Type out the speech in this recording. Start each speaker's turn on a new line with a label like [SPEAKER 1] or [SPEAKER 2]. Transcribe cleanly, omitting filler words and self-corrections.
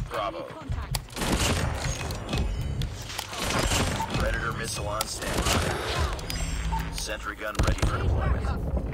[SPEAKER 1] Bravo. Predator missile on standby. Sentry gun ready for deployment.